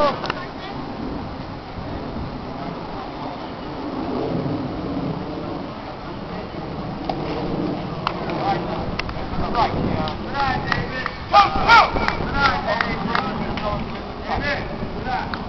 Right, yeah. Good night, David. Go, go! Good night, David. David. Good night.